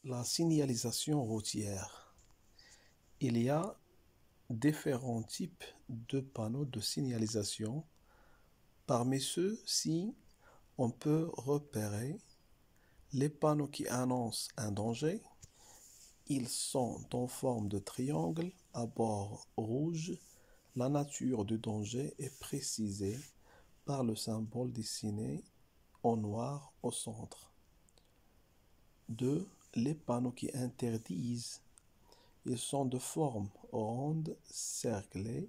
La signalisation routière. Il y a différents types de panneaux de signalisation. Parmi ceux-ci, on peut repérer les panneaux qui annoncent un danger. Ils sont en forme de triangle à bord rouge. La nature du danger est précisée par le symbole dessiné en noir au centre. 2. Les panneaux qui interdisent. Ils sont de forme ronde, cerclée,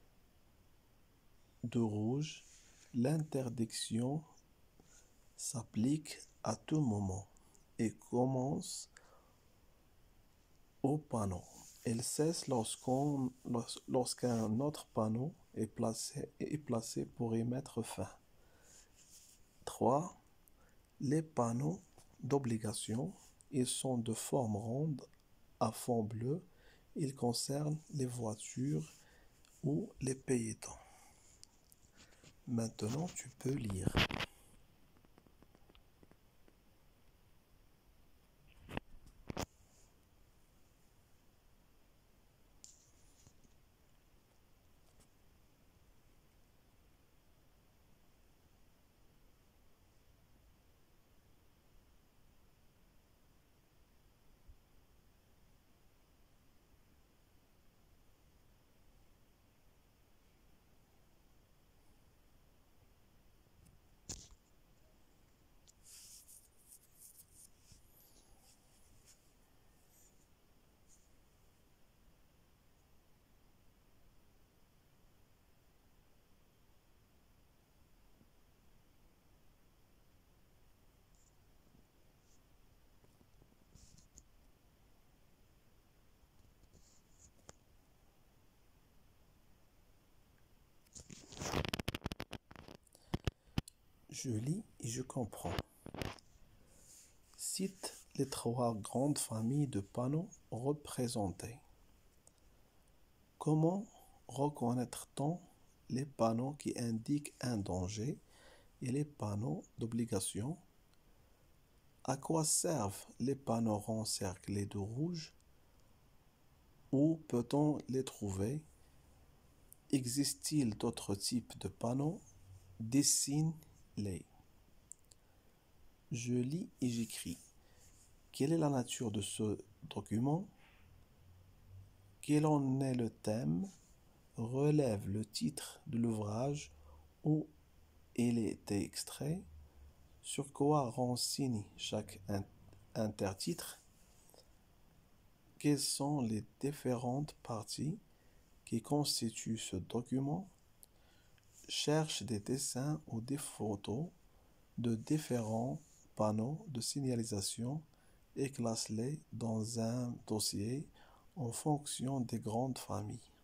de rouge. L'interdiction s'applique à tout moment et commence au panneau. Elle cesse lorsqu'un autre panneau est placé pour y mettre fin. 3. Les panneaux d'obligation. Ils sont de forme ronde à fond bleu. Ils concernent les voitures ou les piétons. Maintenant, tu peux lire. Je lis et je comprends. Cite les 3 grandes familles de panneaux représentées. Comment reconnaître-t-on les panneaux qui indiquent un danger et les panneaux d'obligation? À quoi servent les panneaux ronds cerclés de rouge? Où peut-on les trouver? Existe-t-il d'autres types de panneaux? Dessine-les. Je lis et j'écris. Quelle est la nature de ce document? Quel en est le thème? Relève le titre de l'ouvrage où il est extrait. Sur quoi renseigne chaque intertitre? Quelles sont les différentes parties qui constituent ce document? Cherche des dessins ou des photos de différents panneaux de signalisation et classe-les dans un dossier en fonction des grandes familles.